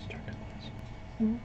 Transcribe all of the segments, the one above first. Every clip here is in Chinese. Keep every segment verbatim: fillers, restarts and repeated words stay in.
嗯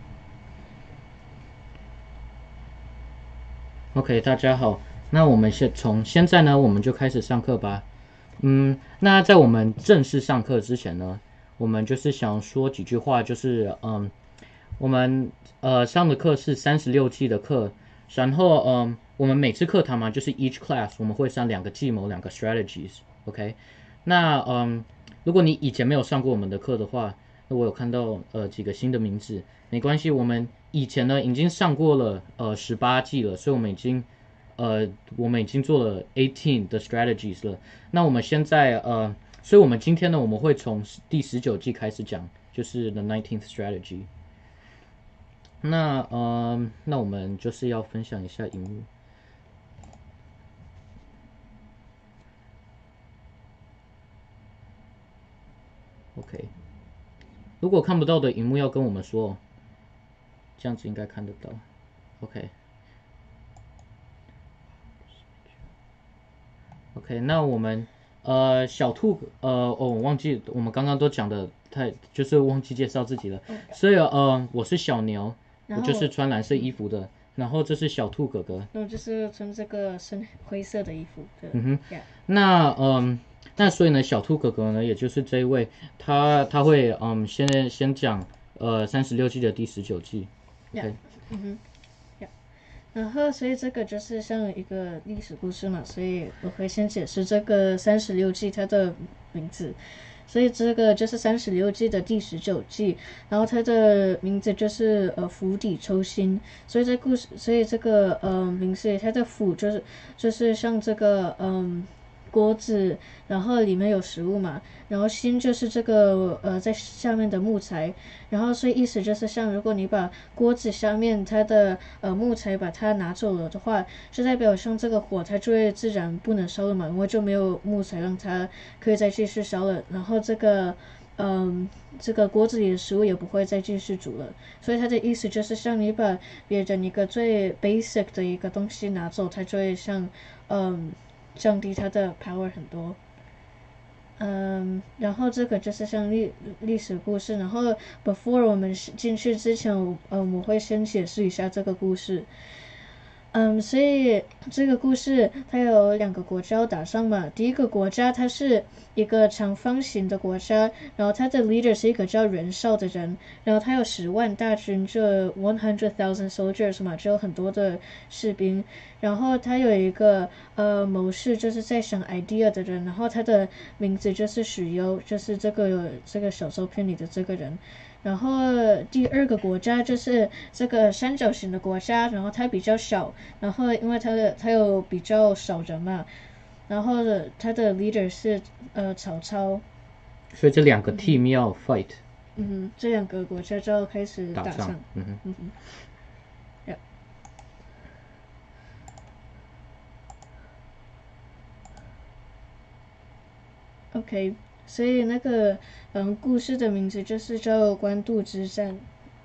OK， 大家好，那我们现从现在呢，我们就开始上课吧。嗯，那在我们正式上课之前呢，我们就是想说几句话，就是嗯，我们呃上的课是三十六计的课，然后嗯，我们每次课堂嘛，就是 each class 我们会上两个计谋，两个 strategies，OK？、那嗯，如果你以前没有上过我们的课的话，那我有看到呃几个新的名字，没关系，我们以前呢已经上过了呃十八季了，所以我们已经呃我们已经做了 eighteen 的 strategies 了。那我们现在呃，所以我们今天呢我们会从第十九季开始讲，就是 the nineteenth strategy。那呃，那我们就是要分享一下荧幕。OK， 如果看不到的荧幕要跟我们说，这样子应该看得到。OK，OK，、OK， 那我们呃小兔呃哦，我忘记我们刚刚都讲的太，就是忘记介绍自己了。所以呃我是小牛，我就是穿蓝色衣服的。然后这是小兔哥哥， 然后就是穿这个深灰色的衣服的。 嗯哼， yeah. 那嗯，那所以呢，小兔哥哥呢，也就是这一位，他他会嗯，先先讲呃三十六计的第十九计 ，OK， 嗯哼， yeah. 然后所以这个就是像一个历史故事嘛，所以我会先解释这个三十六计它的名字。所以这个就是三十六计的第十九计，然后它的名字就是呃釜底抽薪。所以这故事，所以这个呃名字它的釜就是就是像这个嗯。锅子，然后里面有食物嘛，然后薪就是这个呃在下面的木材，然后所以意思就是像如果你把锅子下面它的呃木材把它拿走了的话，就代表像这个火它就会自然不能烧了嘛，因为就没有木材让它可以再继续烧了，然后这个嗯这个锅子里的食物也不会再继续煮了，所以它的意思就是像你把别人一个最 basic 的一个东西拿走，它就会像嗯。降低它的 power 很多。嗯，然后这个就是像历历史故事，然后 before 我们进去之前，我呃我会先解释一下这个故事。嗯，所以这个故事它有两个国家要打仗嘛。第一个国家它是一个长方形的国家，然后它的 leader 是一个叫袁绍的人，然后他有十万大军，就 one hundred thousand soldiers 嘛，就有很多的士兵。然后他有一个呃谋士，就是在想 idea 的人，然后他的名字就是许攸，就是这个这个小照片里的这个人。然后第二个国家就是这个三角形的国家，然后它比较小，然后因为它的它有比较少人嘛，然后它的 leader 是呃曹操， 所以这两个 team 要 fight， 嗯哼，这两个国家就要开始打仗， 嗯哼， 嗯哼。OK， 所以那个嗯，故事的名字就是叫官渡之战。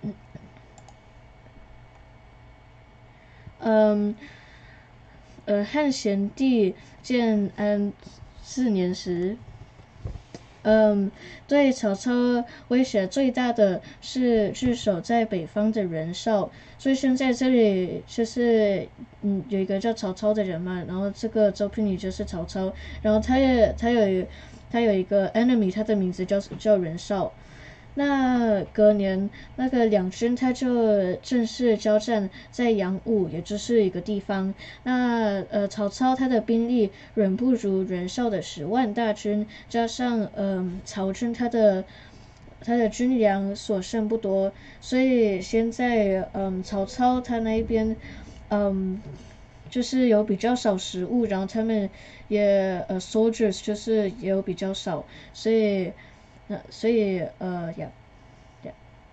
嗯，呃，汉献帝建安四年时，嗯，对曹操威胁最大的是据守在北方的袁绍，所以现在这里就是嗯有一个叫曹操的人嘛，然后这个照片里就是曹操，然后他也他有他有一个 enemy， 他的名字叫叫袁绍。那隔年，那个两军他就正式交战在阳武，也就是一个地方。那呃，曹操他的兵力远不如袁绍的十万大军，加上嗯、呃、曹军他的他的军粮所剩不多，所以现在嗯曹操他那一边嗯。就是有比较少食物，然后他们也呃 soldiers 就是也有比较少，所以那所以呃呀呀，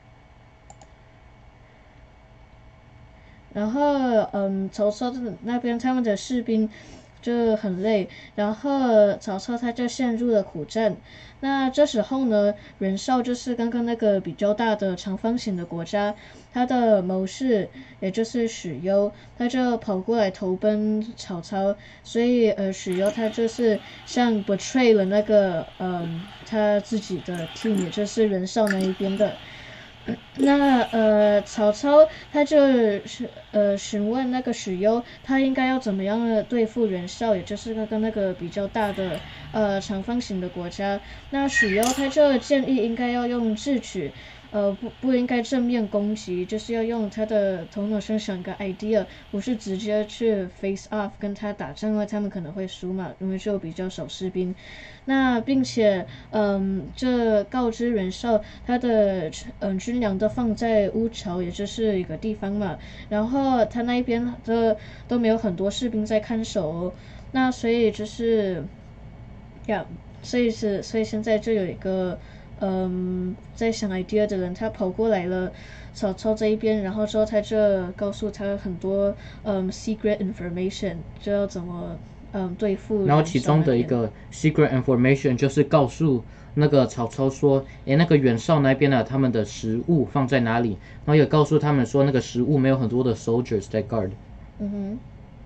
然后嗯，曹操那边他们的士兵就很累，然后曹操他就陷入了苦战。那这时候呢，袁绍就是刚刚那个比较大的长方形的国家，他的谋士也就是许攸，他就跑过来投奔曹操，所以呃许攸他就是像 betray 了那个嗯他自己的 team，也就是袁绍那一边的。 那呃，曹操他就是呃询问那个许攸，他应该要怎么样的对付袁绍，也就是那个那个比较大的呃长方形的国家。那许攸他就建议应该要用智取，呃不不应该正面攻击，就是要用他的头脑先想一个 idea，不是直接去 face off 跟他打仗，因为他们可能会输嘛，因为就比较少士兵。那并且，嗯，这告知袁绍他的嗯军粮都放在乌巢，也就是一个地方嘛。然后他那一边的都没有很多士兵在看守哦，那所以就是呀，所以是所以现在就有一个嗯在想 idea 的人，他跑过来了。曹操这一边，然后之后他就告诉他很多嗯 secret information，就要怎么嗯对付。 然后其中的一个 secret information 就是告诉那个曹操说，诶，那个袁绍那边呢、啊，他们的食物放在哪里？然后也告诉他们说，那个食物没有很多的 soldiers 在 guard。 嗯哼。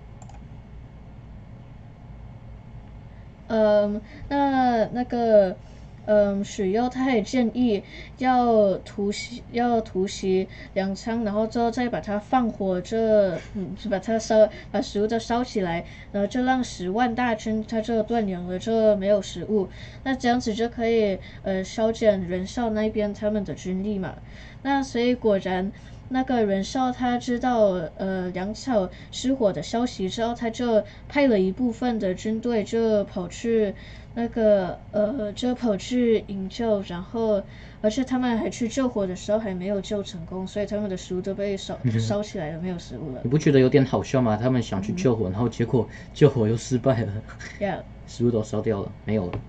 嗯，那那个，嗯，许攸他也建议要突袭，要突袭粮仓，然后之后再把它放火，这嗯，把它烧，把食物都烧起来，然后就让十万大军它这断粮了，这没有食物，那这样子就可以呃削减袁绍那边他们的军力嘛。那所以果然。那个袁绍他知道呃粮草失火的消息之后，他就派了一部分的军队就跑去那个呃就跑去营救，然后而且他们还去救火的时候还没有救成功，所以他们的食物都被烧烧起来了，没有食物了。 你不觉得有点好笑吗？他们想去救火，嗯、然后结果救火又失败了， yeah. 食物都烧掉了，没有了。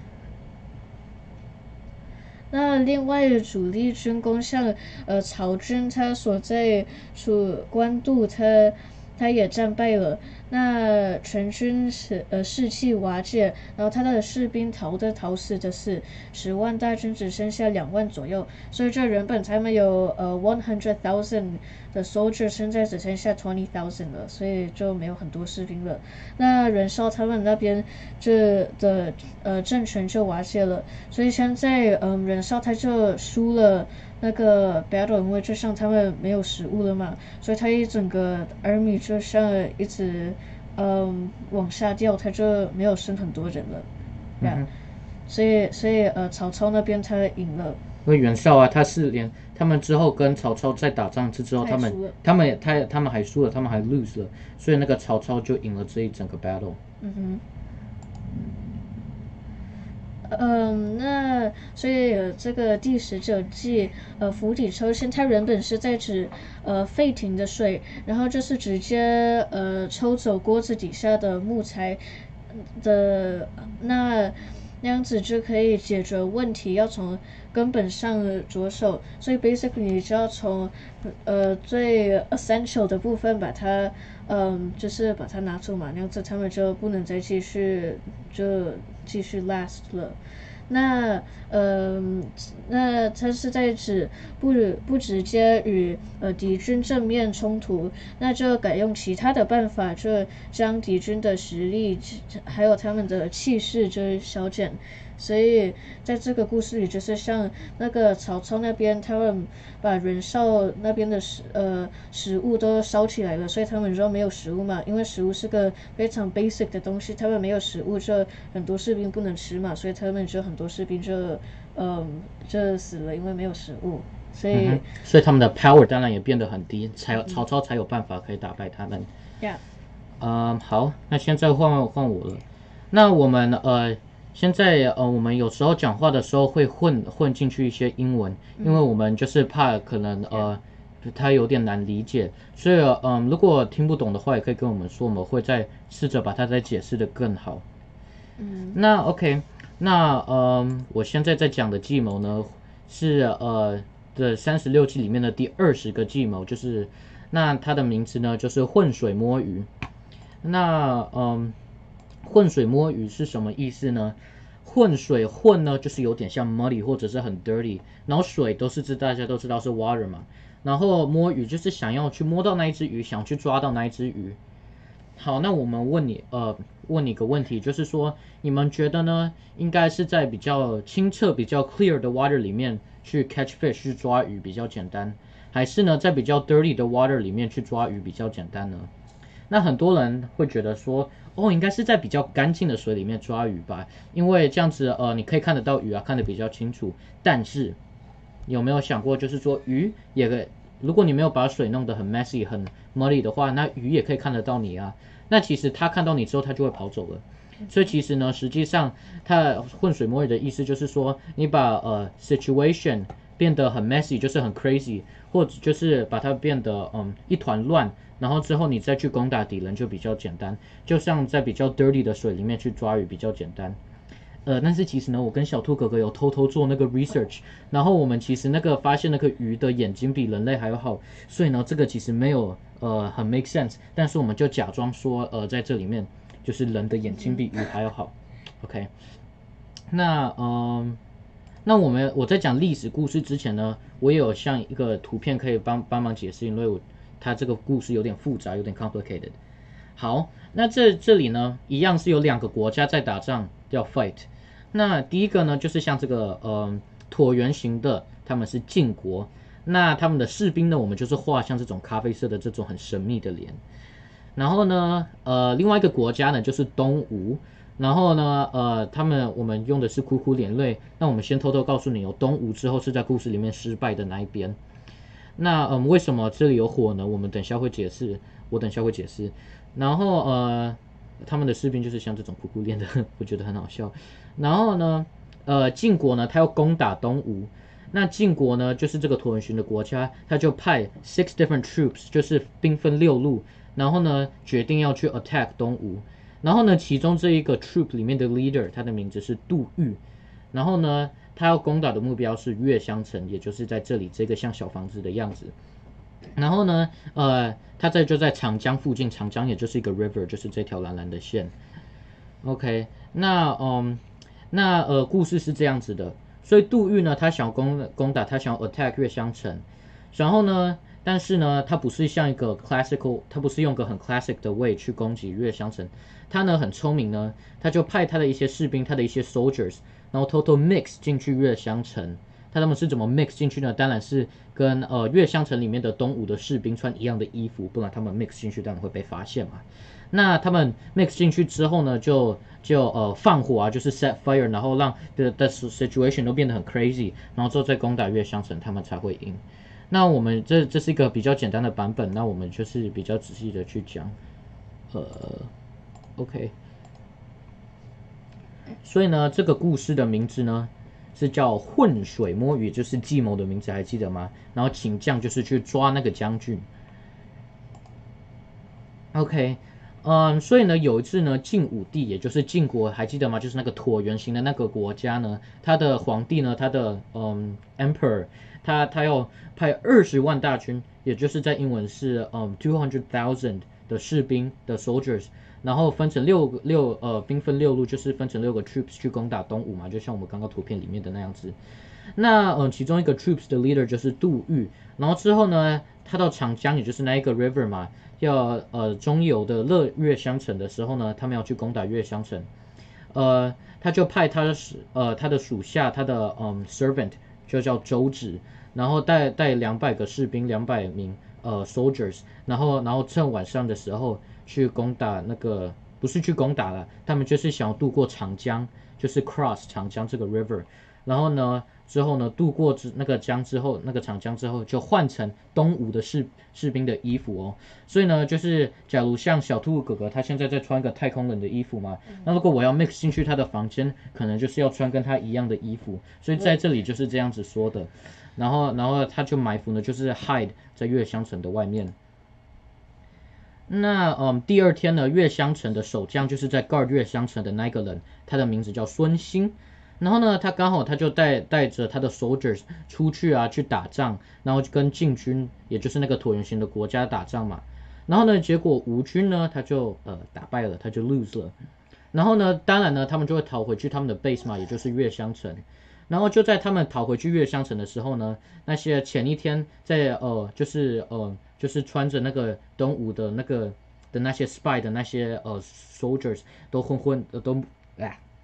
那另外主力军攻向呃曹军，他所在处官渡，他他也战败了。那全军是呃士气瓦解，然后他的士兵逃的逃死的死，十万大军只剩下两万左右。所以这原本他们有呃 one hundred thousand 的 soldier， 现在只剩下 twenty thousand 了，所以就没有很多士兵了。那袁绍他们那边这的呃政权就瓦解了，所以现在嗯袁绍他就输了。那个 battle， 因为就像他们没有食物了嘛，所以他一整个 army 就像一直嗯往下掉，他就没有剩很多人了，嗯、yeah, 所以所以呃曹操那边他赢了。 因为袁绍啊，他是连他们之后跟曹操在打仗之后，他们他们他他们还输了，他们还 lose 了，所以那个曹操就赢了这一整个 battle。 嗯哼。嗯，那所以、呃、这个第十九计，呃，釜底抽薪，它原本是在指呃沸腾的水，然后就是直接呃抽走锅子底下的木材的，那那样子就可以解决问题，要从根本上着手，所以 basically 你就要从呃最 essential 的部分把它。嗯，就是把它拿走嘛，那样子他们就不能再继续就继续 last 了。那嗯，那它是在指不不直接与呃敌军正面冲突，那就改用其他的办法，就将敌军的实力还有他们的气势就是削减。所以在这个故事里，就是像那个曹操那边，他们把袁绍那边的食呃食物都烧起来了，所以他们说没有食物嘛，因为食物是个非常 basic 的东西，他们没有食物，就很多士兵不能吃嘛，所以他们就很多士兵就嗯就死了，因为没有食物，所以、 嗯、所以他们的 power 当然也变得很低，才有曹操才有办法可以打败他们。 Yeah. 嗯，好，那现在换换我了，那我们呃。现在呃，我们有时候讲话的时候会混混进去一些英文，因为我们就是怕可能呃，它有点难理解，所以嗯、呃，如果听不懂的话，也可以跟我们说，我们会再试着把它再解释的更好。嗯，那 OK， 那呃，我现在在讲的计谋呢，是呃的三十六计里面的第二十个计谋，就是那它的名字呢就是浑水摸鱼。那嗯。呃浑水摸鱼是什么意思呢？浑水浑呢，就是有点像 muddy 或者是很 dirty， 然后水都是知大家都知道是 water 嘛，然后摸鱼就是想要去摸到那一只鱼，想去抓到那一只鱼。好，那我们问你，呃，问你个问题，就是说，你们觉得呢？应该是在比较清澈、比较 clear 的 water 里面去 catch fish 去抓鱼比较简单，还是呢在比较 dirty 的 water 里面去抓鱼比较简单呢？那很多人会觉得说，哦，应该是在比较干净的水里面抓鱼吧，因为这样子呃你可以看得到鱼啊，看得比较清楚。但是有没有想过，就是说鱼也可以，如果你没有把水弄得很 messy 很 muddy 的话，那鱼也可以看得到你啊。那其实它看到你之后，它就会跑走了。所以其实呢，实际上它浑水摸鱼的意思就是说，你把呃 situation 变得很 messy， 就是很 crazy， 或者就是把它变得嗯一团乱，然后之后你再去攻打敌人就比较简单，就像在比较 dirty 的水里面去抓鱼比较简单。呃，但是其实呢，我跟小兔哥哥有偷偷做那个 research， 然后我们其实那个发现那个鱼的眼睛比人类还要好，所以呢，这个其实没有呃很 make sense， 但是我们就假装说呃在这里面就是人的眼睛比鱼还要好 ，OK， 那嗯、呃，那我们我在讲历史故事之前呢，我也有像一个图片可以帮帮忙解释，因为我它这个故事有点复杂，有点 complicated。好，那这这里呢，一样是有两个国家在打仗，叫 fight。那第一个呢，就是像这个呃椭圆形的，他们是晋国。那他们的士兵呢，我们就是画像这种咖啡色的这种很神秘的脸。然后呢，呃，另外一个国家呢就是东吴。然后呢，呃，他们我们用的是苦苦连累。那我们先偷偷告诉你哦，东吴之后是在故事里面失败的那一边。那嗯，为什么这里有火呢？我们等下会解释，我等下会解释。然后呃，他们的士兵就是像这种苦苦练的，我觉得很好笑。然后呢，呃，晋国呢，他要攻打东吴。那晋国呢，就是这个椭圆形的国家，他就派 six different troops， 就是兵分六路，然后呢，决定要去 attack 东吴。然后呢，其中这一个 troop 里面的 leader， 他的名字是杜预。然后呢，他要攻打的目标是乐襄城，也就是在这里这个像小房子的样子。然后呢，呃，他在就在长江附近，长江也就是一个 river， 就是这条蓝蓝的线。OK， 那嗯，那呃，故事是这样子的，所以杜预呢，他想攻攻打，他想 attack 乐襄城，然后呢，但是呢，他不是像一个 classical， 他不是用个很 classic 的 way 去攻击乐襄城，他呢很聪明呢，他就派他的一些士兵，他的一些 soldiers， 然后偷偷 mix 进去乐襄城。他们是怎么 mix 进去呢？当然是跟呃乐襄城里面的东吴的士兵穿一样的衣服，不然他们 mix 进去当然会被发现嘛。那他们 mix 进去之后呢，就就呃放火啊，就是 set fire， 然后让 the the situation 都变得很 crazy， 然后之后再攻打乐襄城，他们才会赢。那我们这这是一个比较简单的版本，那我们就是比较仔细的去讲，呃 ，OK。所以呢，这个故事的名字呢是叫浑水摸鱼，就是计谋的名字，还记得吗？然后请将就是去抓那个将军。OK， 嗯，所以呢，有一次呢，晋武帝，也就是晋国，还记得吗？就是那个椭圆形的那个国家呢，他的皇帝呢，他的嗯 emperor， 他他要派二十万大军，也就是在英文是嗯 two hundred thousand 的士兵的 soldiers， 然后分成六六呃兵分六路，就是分成六个 troops 去攻打东吴嘛，就像我们刚刚图片里面的那样子。那嗯，其中一个 troops 的 leader 就是杜预，然后之后呢，他到长江，也就是那一个 river 嘛，要呃中游的乐乐襄城的时候呢，他们要去攻打乐襄城，呃，他就派他的呃他的属下，他的嗯 servant 就叫周芷，然后带带两百个士兵，两百名呃 soldiers，然后然后趁晚上的时候去攻打那个，不是去攻打了，他们就是想要渡过长江，就是 cross 长江这个 river，然后呢。之后呢，渡过那个江之后，那个长江之后，就换成东吴的士士兵的衣服哦。所以呢，就是假如像小兔哥哥他现在在穿个太空人的衣服嘛，那如果我要 mix 进去他的房间，可能就是要穿跟他一样的衣服。所以在这里就是这样子说的。然后，然后他就埋伏呢，就是 hide 在乐襄城的外面。那嗯，第二天呢，乐襄城的守将就是在 guard 乐襄城的那个人，他的名字叫孙兴。然后呢，他刚好他就带带着他的 soldiers 出去啊，去打仗，然后跟晋军，也就是那个椭圆形的国家打仗嘛。然后呢，结果吴军呢，他就呃打败了，他就 lose 了。然后呢，当然呢，他们就会逃回去他们的 base 嘛，也就是乐襄城。然后就在他们逃回去乐襄城的时候呢，那些前一天在呃就是呃就是穿着那个东吴的那个的那些 spy 的那些呃 soldiers 都混混呃都哎。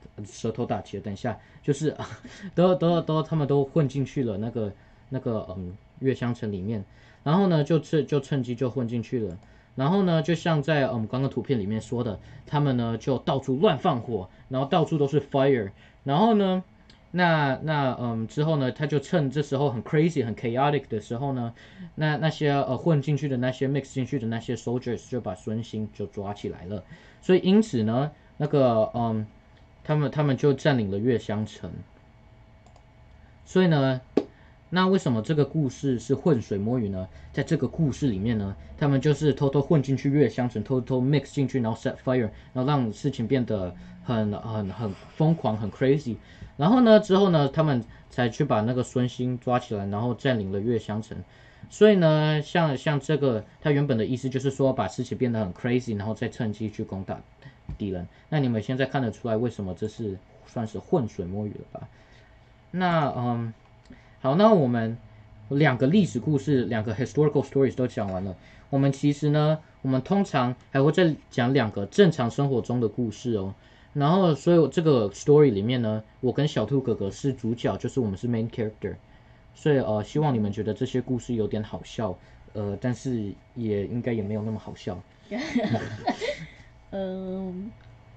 舌头打结，等一下，就是都都都他们都混进去了那个那个嗯月香城里面，然后呢就趁就趁机就混进去了。然后呢，就像在嗯刚刚图片里面说的，他们呢就到处乱放火，然后到处都是 fire。然后呢，那那嗯之后呢，他就趁这时候很 crazy 很 chaotic 的时候呢，那那些呃混进去的那些 mix 进去的那些 soldiers 就把孙兴就抓起来了。所以因此呢，那个嗯他们他们就占领了月香城。所以呢。那为什么这个故事是浑水摸鱼呢？在这个故事里面呢，他们就是偷偷混进去月香城，偷偷 mix 进去，然后 set fire，然后让事情变得很很很疯狂，很 crazy。然后呢，之后呢，他们才去把那个孙兴抓起来，然后占领了月香城。所以呢，像像这个，他原本的意思就是说，把事情变得很 crazy，然后再趁机去攻打敌人。那你们现在看得出来，为什么这是算是浑水摸鱼了吧？那嗯。好，那我们两个历史故事，两个 historical stories 都讲完了。我们其实呢，我们通常还会再讲两个正常生活中的故事哦。然后，所以这个 story 里面呢，我跟小兔哥哥是主角，就是我们是 main character。所以呃，希望你们觉得这些故事有点好笑，呃，但是也应该也没有那么好笑。 嗯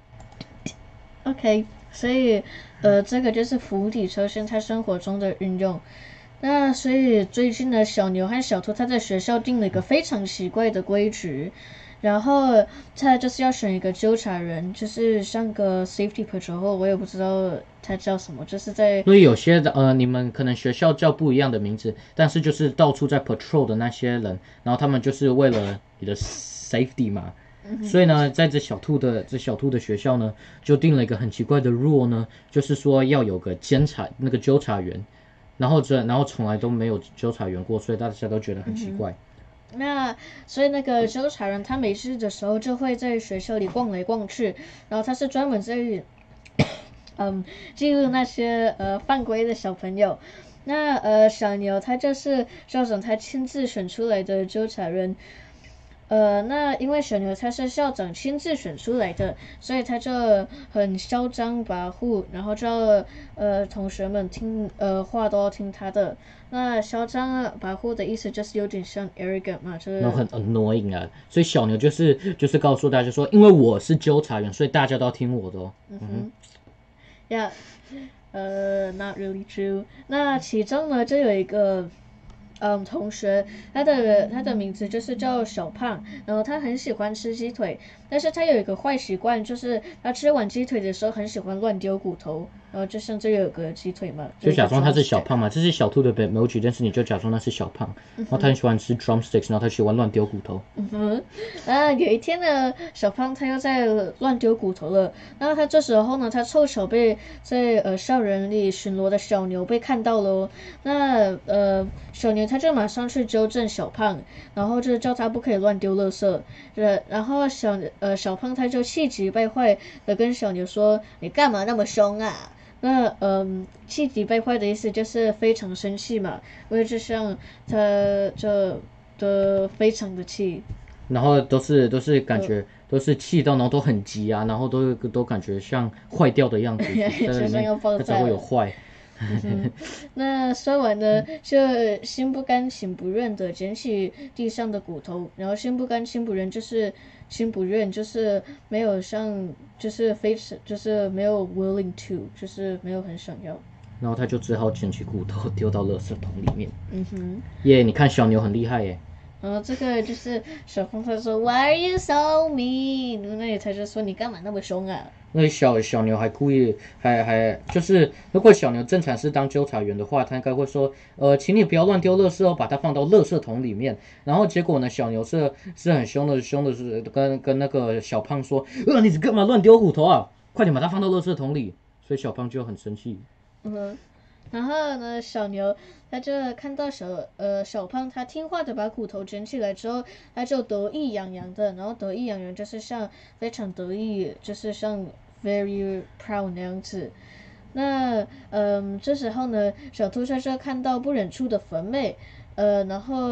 ，OK，所以呃，这个就是釜底抽薪在生活中的运用。那所以最近呢，小牛和小兔他在学校定了一个非常奇怪的规矩，然后他就是要选一个纠察人，就是像个 safety patrol，我也不知道他叫什么，就是在。 所以有些呃，你们可能学校叫不一样的名字，但是就是到处在 patrol 的那些人，然后他们就是为了你的 safety 嘛。所以呢，在这小兔的这小兔的学校呢，就定了一个很奇怪的 rule 呢，就是说要有个监察那个纠察员。然后这，然后从来都没有纠察员过，所以大家都觉得很奇怪。 嗯、那所以那个纠察人他没事的时候就会在学校里逛来逛去，然后他是专门在嗯记录那些呃犯规的小朋友。那呃小牛他就是校长他亲自选出来的纠察人。呃，那因为小牛他是校长亲自选出来的，所以他就很嚣张跋扈，然后就要呃同学们听呃话都要听他的。那嚣张跋扈的意思就是有点像 arrogant 嘛，就是然后很 annoying 啊。所以小牛就是就是告诉大家说，因为我是纠察员，所以大家都要听我的哦。 嗯哼，Yeah， 呃、uh, ，not really true。那其中呢，就有一个。嗯，同学，他的他的名字就是叫小胖，然后他很喜欢吃鸡腿，但是他有一个坏习惯，就是他吃完鸡腿的时候很喜欢乱丢骨头，然后就像这有个鸡腿嘛， 就假装他是小胖嘛，这是小兔的 emoji， 但是你就假装他是小胖，然后他很喜欢吃 drumsticks， 然后他喜欢乱丢骨头。 嗯哼，啊，有一天呢，小胖他又在乱丢骨头了，然后他这时候呢，他凑巧被在呃校园里巡逻的小牛被看到了哦，那呃小牛。他就马上去纠正小胖，然后就叫他不可以乱丢垃圾。然后小呃小胖他就气急败坏的跟小牛说：“你干嘛那么凶啊？”那嗯，气急败坏的意思就是非常生气嘛，因为就像他这的非常的气， 然后都是都是感觉、呃、都是气到，然后都很急啊，然后都都感觉像坏掉的样子，在里面它才会有坏。 嗯、那说完呢，就心不甘情不愿的捡起地上的骨头，然后心不甘情不愿就是心不愿，就是没有像，就是非常，就是没有 willing to， 就是没有很想要。 然后他就只好捡起骨头丢到垃圾桶里面。 嗯哼， 耶、yeah, 你看小牛很厉害耶。 然后这个就是小胖他说 Why are you so mean？ 那里他就说你干嘛那么凶啊？ 那小小牛还故意还还就是，如果小牛正常是当纠察员的话，他应该会说，呃，请你不要乱丢垃圾哦，把它放到垃圾桶里面。然后结果呢，小牛是是很凶的，凶的是跟跟那个小胖说，呃，你干嘛乱丢骨头啊？快点把它放到垃圾桶里。所以小胖就很生气。 嗯。然后呢，小牛他就看到小呃小胖他听话的把骨头捡起来之后，他就得意洋洋的，然后得意洋洋就是像非常得意，就是像 very proud 那样子。那嗯，这时候呢，小兔在这看到不远处的坟妹，呃，然后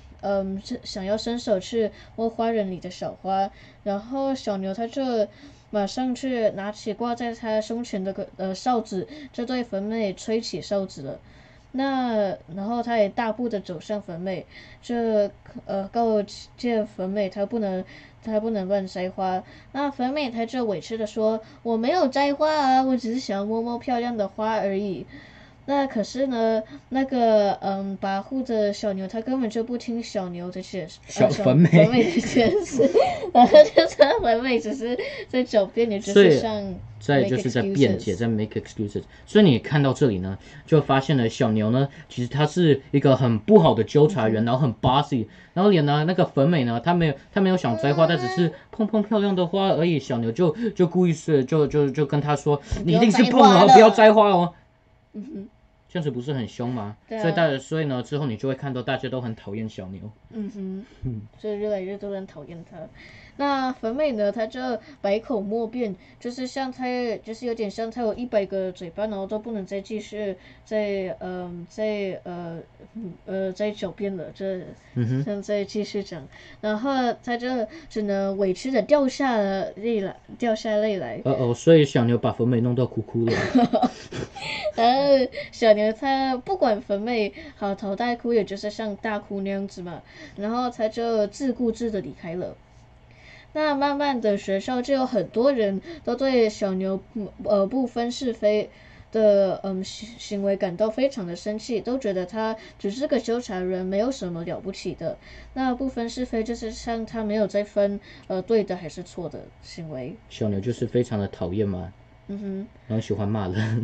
嗯想要伸手去摸花园里的小花，然后小牛他就马上去拿起挂在他胸前的个呃哨子，就对粉美吹起哨子了。那然后他也大步的走向粉美，就呃告诫粉美他不能他不能乱摘花。那粉美他就委屈的说：“我没有摘花啊，我只是想要摸摸漂亮的花而已。”那可是呢，那个嗯，跋扈的小牛他根本就不听小牛的解释， 小呃、 粉美粉美的解释，然后就是粉美只是在狡辩，也就是像再就是在辩解，在 make excuses。所以你看到这里呢，就发现了小牛呢，其实他是一个很不好的纠察员，嗯、然后很 bossy， 然后连呢那个粉美呢，他没有他没有想摘花，他只是碰碰漂亮的花而已。小牛就就故意是就就就跟他说，你一定是碰了，不要摘花哦。嗯哼，这样子不是很凶吗？对啊、所以大所以呢，之后你就会看到大家都很讨厌小牛。嗯哼， 嗯，所以越来越多人讨厌他。那粉美呢，他就百口莫辩，就是像他，就是有点像他有一百个嘴巴，然后都不能再继续再呃再呃呃再狡辩了，就像再继续讲，然后他就只能委屈的掉下泪来，掉下泪来。 哦哦，所以小牛把粉美弄到哭哭了。 然后小牛他不管粉美嚎啕大哭，也就是像大哭那样子嘛，然后他就自顾自的离开了。那慢慢的，学校就有很多人都对小牛呃不分是非的嗯行为感到非常的生气，都觉得他只是个纠察人，没有什么了不起的。那不分是非就是像他没有在分呃对的还是错的行为。 小牛就是非常的讨厌嘛，嗯哼，然后喜欢骂人。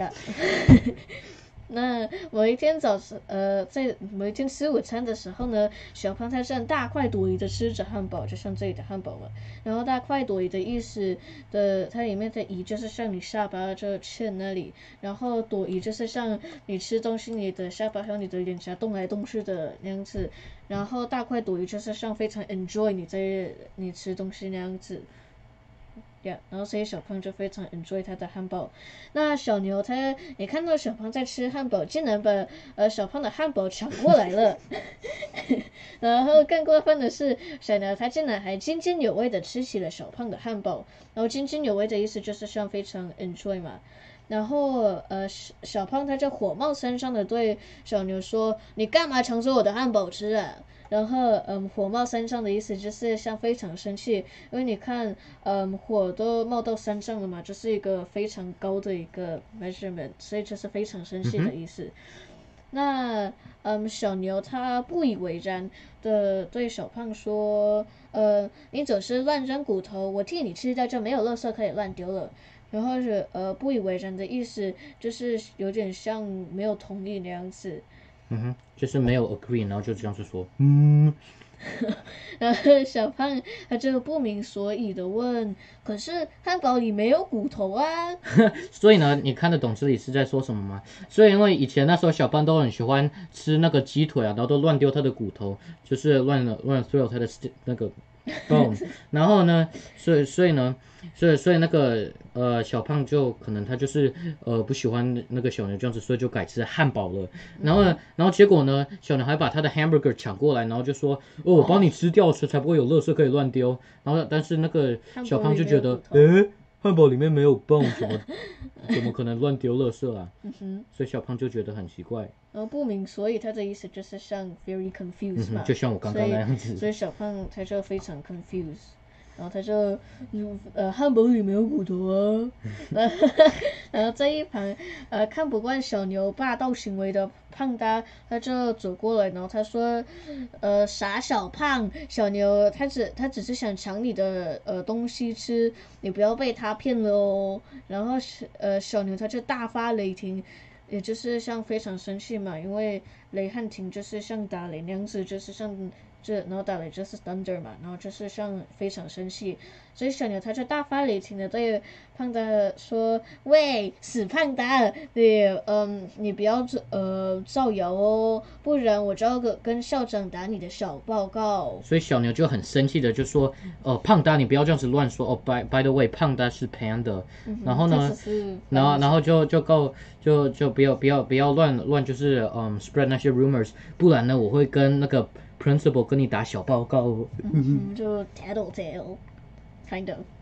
那某一天早上，呃，在某一天吃午餐的时候呢，小胖他正大快朵颐的吃着汉堡，就像这里的汉堡嘛。然后大快朵颐的意思的，它里面的颐就是像你下巴这欠那里，然后朵颐就是像你吃东西你的下巴和你的脸颊动来动去的那样子，然后大快朵颐就是像非常 enjoy 你在你吃东西那样子。Yeah, 然后所以小胖就非常 enjoy 他的汉堡。那小牛他也看到小胖在吃汉堡，竟然把呃小胖的汉堡抢过来了。然后更过分的是，小牛他竟然还津津有味的吃起了小胖的汉堡。然后津津有味的意思就是像非常 enjoy 嘛。然后呃小胖他就火冒三丈的对小牛说：“你干嘛抢走我的汉堡吃啊？”然后，嗯，火冒三丈的意思就是像非常生气，因为你看，嗯，火都冒到三丈了嘛，就是一个非常高的一个 measurement， 所以就是非常生气的意思。嗯、那，嗯，小牛他不以为然的对小胖说：“呃，你总是乱扔骨头，我替你吃掉就没有垃圾可以乱丢了。”然后是呃不以为然的意思，就是有点像没有同意那样子。 嗯哼，就是没有 agree， 然后就这样子说，嗯， 然后小胖他就不明所以的问，可是汉堡里没有骨头啊。 所以呢，你看得懂这里是在说什么吗？所以因为以前那时候小胖都很喜欢吃那个鸡腿啊，然后都乱丢他的骨头，就是乱乱 throw 他的那个 bone， 然后呢，所以所以呢。所以，所以那个呃小胖就可能他就是呃不喜欢那个小牛这样子，所以就改吃汉堡了。然后，然后结果呢，小牛还把他的 hamburger 抢过来，然后就说：“哦，我帮你吃掉，才不会有垃圾可以乱丢。”然后，但是那个小胖就觉得，诶，汉堡里面没有 bone， 怎么怎么可能乱丢垃圾啊？嗯、所以小胖就觉得很奇怪。 然后不明所以，他的意思就是像 very confused 嘛、 嗯，就像我刚刚那样子。 所以小胖他就非常 confused。然后他就，呃，汉堡里没有骨头啊。然后在一旁，呃，看不惯小牛霸道行为的胖达，他就走过来，然后他说，呃，傻小胖，小牛他只他只是想抢你的呃东西吃，你不要被他骗了哦。然后呃小牛他就大发雷霆。也就是像非常生气嘛，因为雷汉廷就是像打雷那样子，就是像这，然后打雷就是 thunder 嘛，然后就是像非常生气，所以小牛他就大发雷霆的对胖达说：“喂，死胖达，你嗯，你不要呃造谣哦，不然我就要跟校长打你的小报告。” 所以小牛就很生气的就说：“哦、呃，胖达，你不要这样子乱说哦。by by the way， 胖达是 panda，、嗯、然后呢，然后然后就就告就就不要不要不要乱乱就是嗯 spread 那些 rumors， 不然呢我会跟那个 principal 跟你打小报告。” 嗯，就 tattletale kind of。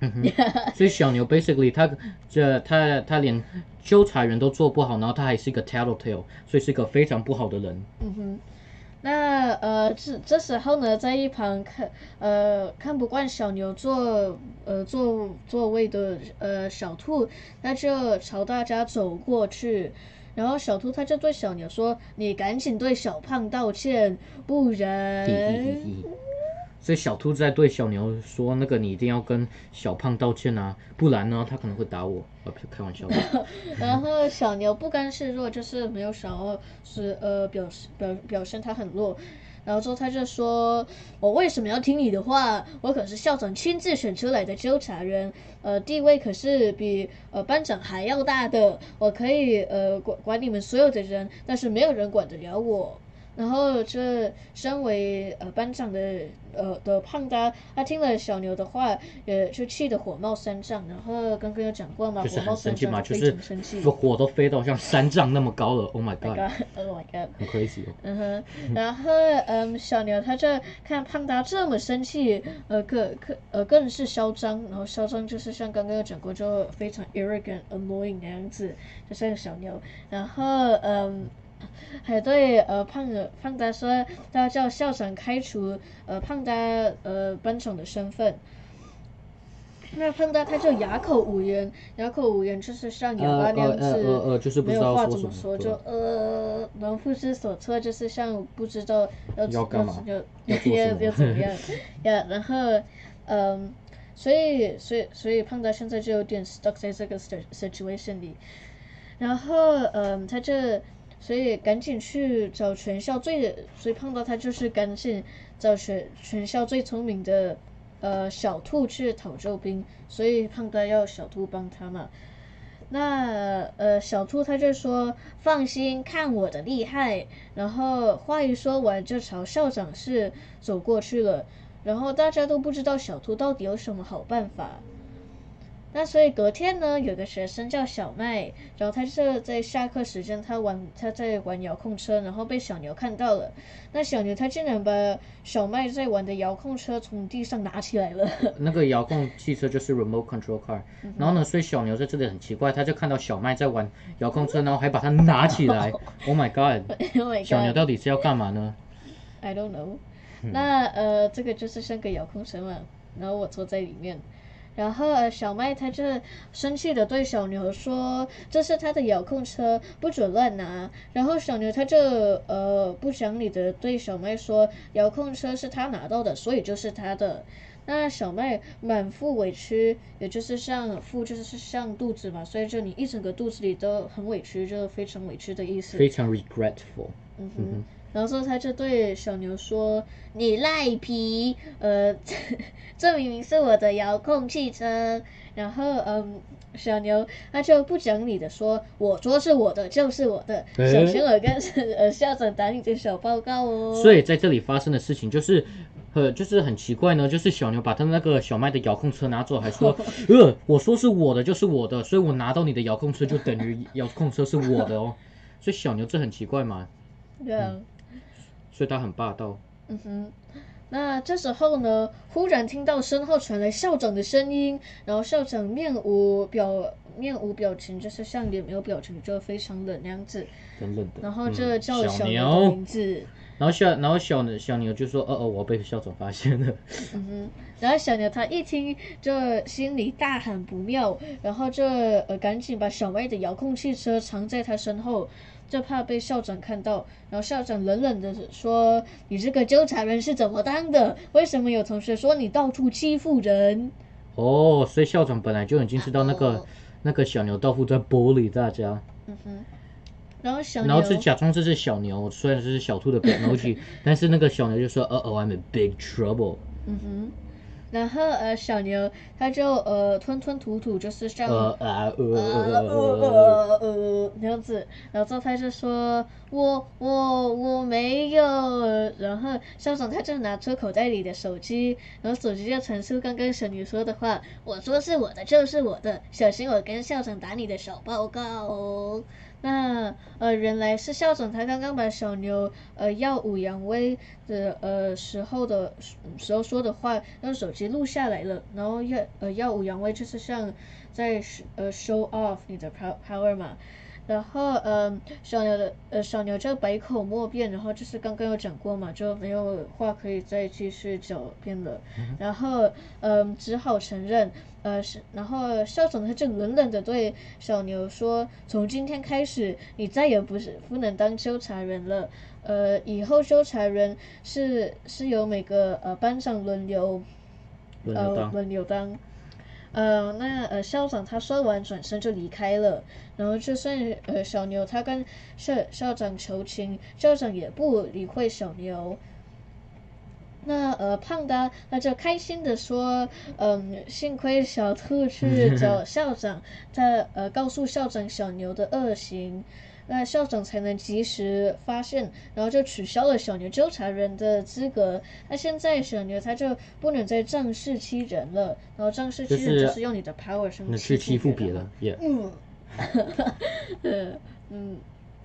嗯哼，所以小牛 basically 他这他他连纠察员都做不好，然后他还是一个 tattletale，所以是一个非常不好的人。 嗯哼。那呃，这这时候呢，在一旁看呃看不惯小牛座呃座座位的呃小兔，那就朝大家走过去，然后小兔他就对小牛说：“你赶紧对小胖道歉，不然。” 所以小兔在对小牛说：“那个你一定要跟小胖道歉啊，不然呢，他可能会打我。”呃，开玩笑的。 然后小牛不甘示弱，就是没有想要是呃表示表表现他很弱。然后之后他就说：“我为什么要听你的话？我可是校长亲自选出来的纠察员，呃，地位可是比呃班长还要大的。我可以呃管管你们所有的人，但是没有人管得了我。”然后这身为呃班长的呃的胖达，他听了小牛的话，也就气得火冒三丈。然后刚刚有讲过嘛， 就是火冒三很生气嘛， 丈， 就是非常生气， 火都飞到像山丈那么高了。Oh my god, god! Oh my god! 很 crazy 哦。 嗯哼，然后嗯，小牛他就看胖达这么生气，呃，更更呃更是嚣张，然后嚣张就是像刚刚有讲过，就非常 arrogant, annoying 那样子，就像小牛。然后嗯。还对呃胖胖达说，他要叫校长开除呃胖达呃班长的身份。那胖达他就哑口无言，哑口无言就是像哑巴那样子， 呃呃呃呃就是不知道没有话说什么怎么说，就对呃，然后不知所措，就是像不知道要要干嘛要要做什么要怎么样呀，然后嗯，所以所以所以胖达现在就有点 stuck 在这个 situation 里，然后嗯，他就。所以赶紧去找全校最，所以胖达他就是赶紧找全全校最聪明的呃小兔去讨救兵，所以胖达要小兔帮他嘛。那呃小兔他就说放心，看我的厉害。然后话一说完就朝校长室走过去了。然后大家都不知道小兔到底有什么好办法。那所以隔天呢，有个学生叫小麦，然后他是在下课时间，他玩他在玩遥控车，然后被小牛看到了。那小牛他竟然把小麦在玩的遥控车从地上拿起来了。 那个遥控汽车就是 remote control car，、嗯、然后呢，所以小牛在这里很奇怪，他就看到小麦在玩遥控车，然后还把它拿起来。Oh my god！ Oh my god！ 小牛到底是要干嘛呢 ？I don't know、嗯。那呃，这个就是像个遥控车嘛，然后我坐在里面。然后小麦他就生气的对小牛说：“这是他的遥控车，不准乱拿。”然后小牛他就呃不讲理的对小麦说：“遥控车是他拿到的，所以就是他的。”那小麦满腹委屈，也就是像腹就是像肚子嘛，所以就你一整个肚子里都很委屈，就非常委屈的意思。 非常 regretful。 嗯哼。嗯然后之后他就对小牛说：“你赖皮，呃，这明明是我的遥控汽车。”然后嗯，小牛他就不讲理的说：“我说是我的就是我的，欸、小心我跟呃校长打你的小报告哦。” 所以在这里发生的事情就是。呃，就是很奇怪呢，就是小牛把他那个小麦的遥控车拿走，还说，呃，我说是我的就是我的，所以我拿到你的遥控车就等于遥控车是我的哦，所以小牛这很奇怪嘛。 对啊、 嗯，所以他很霸道。 嗯哼，那这时候呢，忽然听到身后传来校长的声音，然后校长面无表面无表情，就是像脸没有表情，就非常冷那样子， 冷冷的。 然后这叫了小牛的名字。 然后小，然后小小牛就说：“哦哦，我被校长发现了。” 嗯哼，然后小牛他一听就心里大喊不妙，然后就呃赶紧把小麦的遥控汽车藏在他身后，就怕被校长看到。然后校长冷冷的说：“你这个纠察员是怎么当的？为什么有同学说你到处欺负人？” 哦，所以校长本来就已经知道那个、哦、那个小牛到处在bully理大家。 嗯哼。然后小牛， 然后是假装这是小牛，虽然这是小兔的 emoji， 但是那个小牛就说：“哦哦 ，I'm in big trouble。” 嗯哼，然后呃，小牛他就呃吞吞吐吐，就是像呃啊呃呃呃呃那样子，然后之后他就说：“我我我没有。”然后校长他就拿出口袋里的手机，然后手机就传出刚刚小牛说的话：“我说是我的就是我的，小心我跟校长打你的小报告哦。” 那呃，原来是校长他刚刚把小牛呃耀武扬威的呃时候的时候说的话用手机录下来了，然后耀呃耀武扬威就是像在呃 show off 你的 power 嘛。然后，嗯，小牛的呃小牛就百口莫辩，然后就是刚刚有讲过嘛，就没有话可以再继续狡辩了。然后，嗯，只好承认，呃，是，然后校长他就冷冷的对小牛说：“从今天开始，你再也不是不能当纠察员了。呃，以后纠察员是是由每个呃班长轮流呃轮流当。”呃，那呃校长他说完转身就离开了，然后就剩呃小牛他跟校校长求情，校长也不理会小牛。那呃胖达他就开心的说，嗯，幸亏小兔去找校长，他呃告诉校长小牛的恶行。那校长才能及时发现，然后就取消了小牛纠察人的资格。那现在小牛他就不能再仗势欺人了，然后仗势欺人就是用你的 power 生去欺负别人。Yeah. 嗯，呃嗯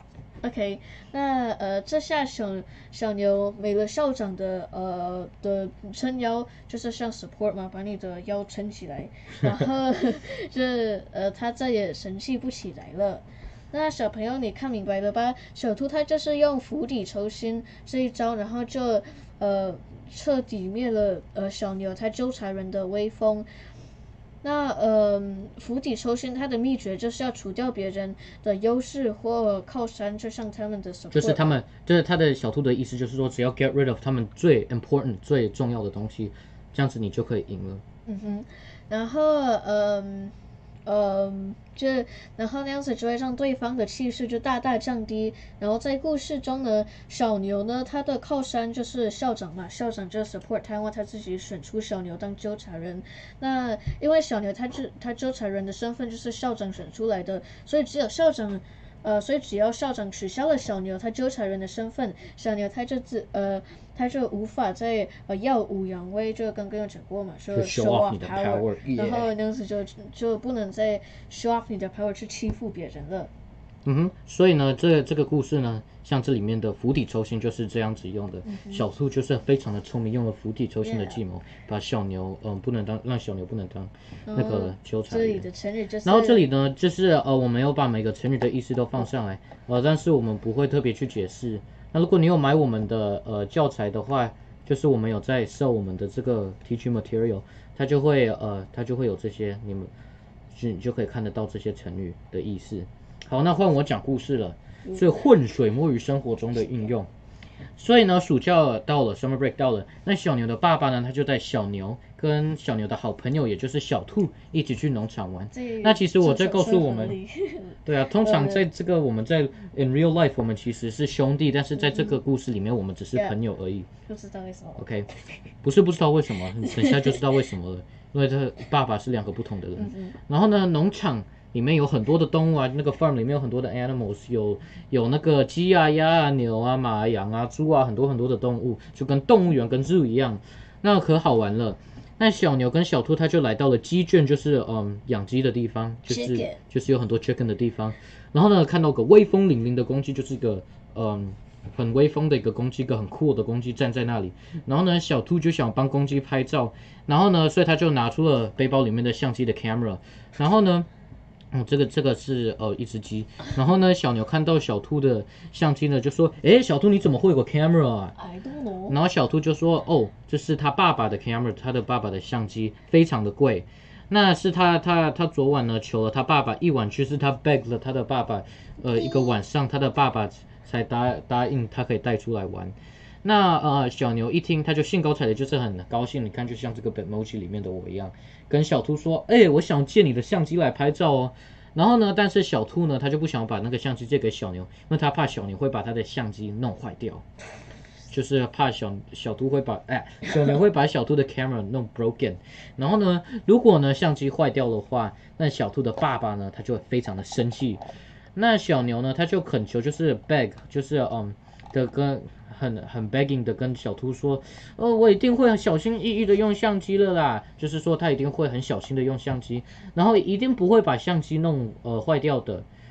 ，OK， 那呃这下小小牛没了校长的呃的撑腰，就是像 support 嘛，把你的腰撑起来，然后这呃他再也神气不起来了。那小朋友，你看明白了吧？小兔它就是用釜底抽薪这一招，然后就呃彻底灭了呃小牛它纠察人的威风。那呃釜底抽薪，它的秘诀就是要除掉别人的优势或靠山，就像他们的 support。 就是他们，就是他的小兔的意思，就是说只要 get rid of 他们最 important 最重要的东西，这样子你就可以赢了。 嗯哼，然后嗯。嗯，就然后那样子就会让对方的气势就大大降低。然后在故事中呢，小牛呢他的靠山就是校长嘛，校长就 support 他，因为他自己选出小牛当纠察人。那因为小牛他就他纠察人的身份就是校长选出来的，所以只有校长。呃，所以只要校长取消了小牛他纠察人的身份，小牛他就自呃他就无法再呃耀武扬威，就刚刚有讲过嘛，说 show off 你的 power， 然后那样子就就不能再 show off 你的 power 去欺负别人了。 嗯哼，所以呢，这这个故事呢，像这里面的釜底抽薪就是这样子用的。嗯、小兔就是非常的聪明，用了釜底抽薪的计谋， yeah. 把小牛嗯不能当，让小牛不能当那个纠察员。 这里的成语就是。 然后这里呢，就是呃，我们有把每个成语的意思都放上来，呃，但是我们不会特别去解释。那如果你有买我们的呃教材的话，就是我们有在售我们的这个 teaching material， 它就会呃它就会有这些，你们就你就可以看得到这些成语的意思。好，那换我讲故事了。所以浑水摸鱼生活中的应用。所以呢，暑假到了 ，summer break 到了，那小牛的爸爸呢，他就带小牛跟小牛的好朋友，也就是小兔一起去农场玩。那其实我在告诉我们，对啊，通常在这个我们在 in real life 我们其实是兄弟，但是在这个故事里面我们只是朋友而已。 不知道为什么。 OK， 不是不知道为什么，等一下就知道为什么了，因为他爸爸是两个不同的人。然后呢，农场。里面有很多的动物啊，那个 farm 里面有很多的 animals， 有有那个鸡啊、鸭啊、牛啊、马啊、羊啊、猪啊，很多很多的动物，就跟动物园跟 zoo 一样，那可好玩了。那小牛跟小兔他就来到了鸡圈，就是嗯养鸡的地方，就是就是有很多 chicken 的地方。然后呢，看到个威风凛凛的公鸡，就是一个嗯很威风的一个公鸡，一个很酷的公鸡站在那里。然后呢，小兔就想帮公鸡拍照，然后呢，所以他就拿出了背包里面的相机的 camera， 然后呢。哦，这个这个是呃一只鸡，然后呢，小牛看到小兔的相机呢，就说：“诶，小兔你怎么会有个 camera 啊？” I don't know。 然后小兔就说：“哦，这是他爸爸的 camera， 他的爸爸的相机非常的贵，那是他他他昨晚呢求了他爸爸一晚去，是他 beg 了他的爸爸，呃一个晚上，他的爸爸才答答应他可以带出来玩。”那呃小牛一听，他就兴高采烈，就是很高兴。你看，就像这个 emoji 里面的我一样，跟小兔说：“哎、欸，我想借你的相机来拍照哦。”然后呢，但是小兔呢，他就不想把那个相机借给小牛，因为他怕小牛会把他的相机弄坏掉，就是怕小小兔会把哎小牛会把小兔的 camera 弄 broken。然后呢，如果呢相机坏掉的话，那小兔的爸爸呢，他就会非常的生气。那小牛呢，他就恳求，就是 beg， 就是嗯的跟。很很 begging 的跟小兔说，哦，我一定会很小心翼翼的用相机了啦，就是说他一定会很小心的用相机，然后一定不会把相机弄呃坏掉的。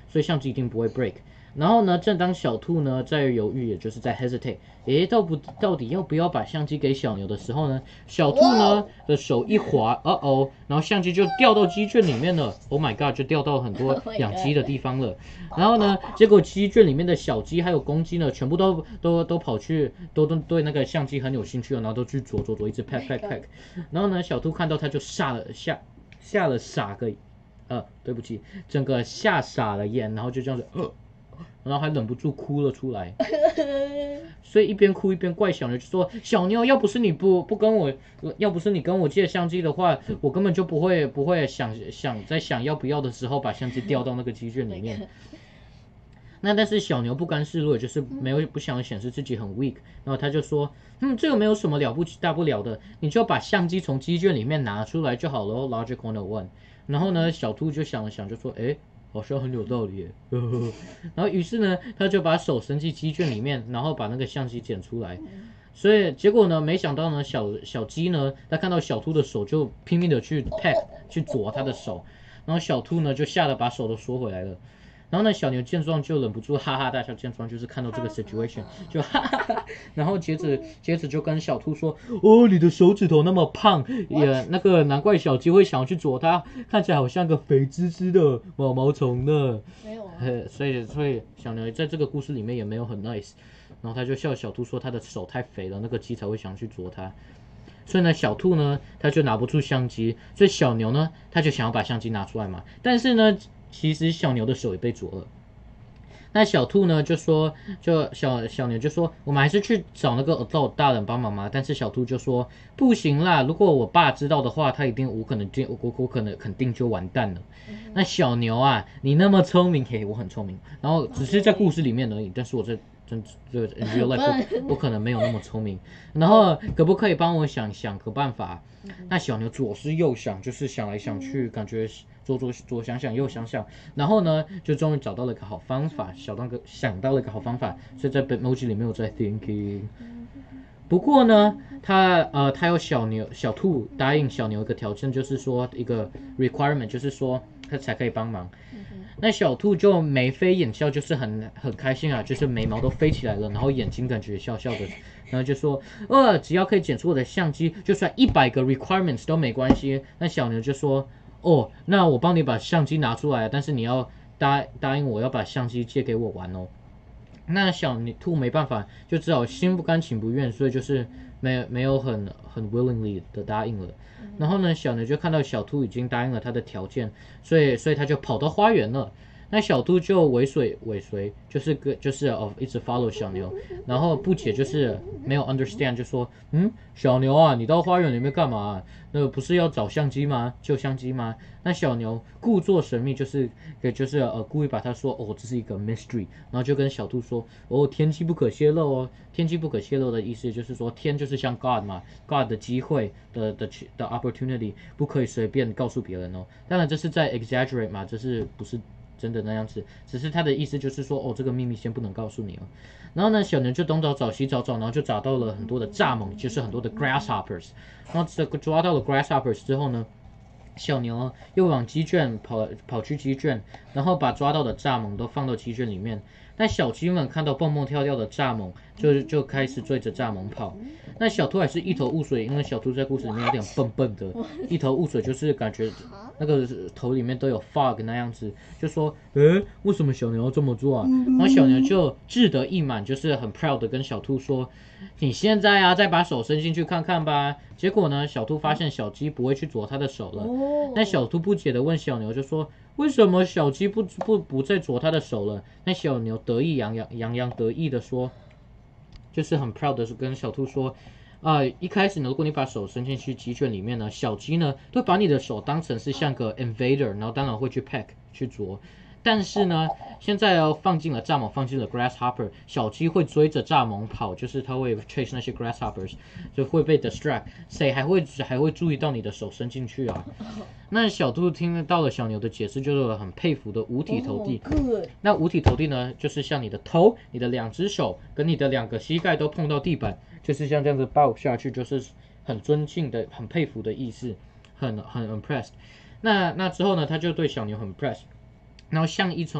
所以相机一定不会 break。然后呢，正当小兔呢在犹豫，也就是在 hesitate， 诶，到不到底要不要把相机给小牛的时候呢，小兔呢的手一滑，哦哦，然后相机就掉到鸡圈里面了。Oh my god， 就掉到很多养鸡的地方了。然后呢，结果鸡圈里面的小鸡还有公鸡呢，全部都都都跑去，都都对那个相机很有兴趣了，然后都去啄啄啄，一直 peck peck peck。然后呢，小兔看到他就吓了吓吓了傻个，呃，对不起，整个吓傻了眼，然后就这样子，呃。然后还忍不住哭了出来，所以一边哭一边怪小牛，就说：“小牛，要不是你不不跟我，要不是你跟我借相机的话，我根本就不会不会想想在想要不要的时候把相机掉到那个鸡圈里面。”那但是小牛不甘示弱，就是没有不想显示自己很 weak， 然后他就说：“嗯，这个没有什么了不起大不了的，你就把相机从鸡圈里面拿出来就好了。”Logic one oh one。然后呢，小兔就想了想，就说：“诶。”好像很有道理耶，呵呵呵。然后于是呢，他就把手伸进鸡圈里面，然后把那个相机捡出来。所以结果呢，没想到呢，小小鸡呢，他看到小兔的手就拼命的去 peck 去啄他的手，然后小兔呢就吓得把手都缩回来了。然后呢，小牛见状就忍不住哈哈大笑，见状就是看到这个 situation 就哈哈哈，然后接着接着就跟小兔说：“哦，你的手指头那么胖，也那个难怪小鸡会想要去啄它，看起来好像个肥滋滋的毛毛虫呢。” 没有啊。 所以所以小牛在这个故事里面也没有很 nice， 然后他就笑小兔说他的手太肥了，那个鸡才会想去啄它。所以呢，小兔呢他就拿不住相机，所以小牛呢他就想要把相机拿出来嘛，但是呢。其实小牛的手也被啄了，那小兔呢就说，就小小牛就说，我们还是去找那个 adult 大人帮忙嘛。但是小兔就说，不行啦，如果我爸知道的话，他一定我可能就我我可能肯定就完蛋了。嗯、那小牛啊，你那么聪明，嘿，我很聪明，然后只是在故事里面而已，但是我在真这个 real life 我可能没有那么聪明，然后可不可以帮我想想个办法？那小牛左思右想，就是想来想去，感觉。左左左想想右想想，然后呢，就终于找到了一个好方法，小当个想到了一个好方法，所以在 Bitmoji 里面有在 thinking。不过呢，他呃他有小牛小兔答应小牛一个条件，就是说一个 requirement， 就是说他才可以帮忙。那小兔就眉飞眼笑，就是很很开心啊，就是眉毛都飞起来了，然后眼睛感觉笑笑的，然后就说，呃，只要可以剪出我的相机，就算一百个 requirements 都没关系。那小牛就说。哦，那我帮你把相机拿出来，但是你要答答应我要把相机借给我玩哦。那小兔没办法，就只好心不甘情不愿，所以就是没没有很很 willingly 的答应了。然后呢，小牛就看到小兔已经答应了他的条件，所以所以他就跑到花园了。那小兔就尾随尾随，就是个就是哦一直 follow 小牛，然后不解就是没有 understand， 就说嗯小牛啊，你到花园里面干嘛？那不是要找相机吗？旧相机吗？那小牛故作神秘，就是就是呃故意把它说哦这是一个 mystery， 然后就跟小兔说哦天机不可泄露哦，天机不可泄露的意思就是说天就是像 God 嘛 ，God 的机会的的的 opportunity 不可以随便告诉别人哦。当然这是在 exaggerate 嘛，这是不是？真的那样子，只是他的意思就是说，哦，这个秘密先不能告诉你哦。然后呢，小牛就东找找西找找，然后就找到了很多的蚱蜢，就是很多的 grasshoppers。然后这个抓到了 grasshoppers 之后呢，小牛又往鸡圈跑跑去鸡圈，然后把抓到的蚱蜢都放到鸡圈里面。那小鸡们看到蹦蹦跳跳的蚱蜢，就就开始追着蚱蜢跑。那小兔还是一头雾水，因为小兔在故事里面有点笨笨的，一头雾水就是感觉那个头里面都有 fog 那样子，就说，诶，为什么小牛要这么做啊？然后小牛就志得意满，就是很 proud 的跟小兔说，你现在啊，再把手伸进去看看吧。结果呢，小兔发现小鸡不会去啄它的手了。那小兔不解的问小牛，就说，为什么小鸡不不不再啄它的手了？那小牛得意洋洋洋洋得意的说，就是很 proud 的跟小兔说，啊、呃，一开始呢，如果你把手伸进去鸡圈里面呢，小鸡呢都把你的手当成是像个 invader， 然后当然会去 peck 去啄。但是呢，现在哦放进了蚱蜢，放进了 grasshopper， 小鸡会追着蚱蜢跑，就是它会 chase 那些 grasshoppers， 就会被 distract， 谁还会还会注意到你的手伸进去啊？那小兔听到了小牛的解释，就是很佩服的五体投地。Oh, 那五体投地呢，就是像你的头、你的两只手跟你的两个膝盖都碰到地板，就是像这样子抱下去，就是很尊敬的、很佩服的意思，很很 impressed。那那之后呢，他就对小牛很 impressed。然后像一从不